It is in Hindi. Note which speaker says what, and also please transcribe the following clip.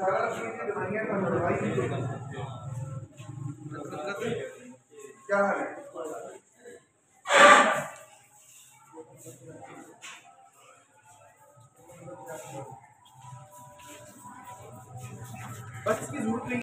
Speaker 1: کیا حال ہے؟ بس اس کی ضرورت نہیں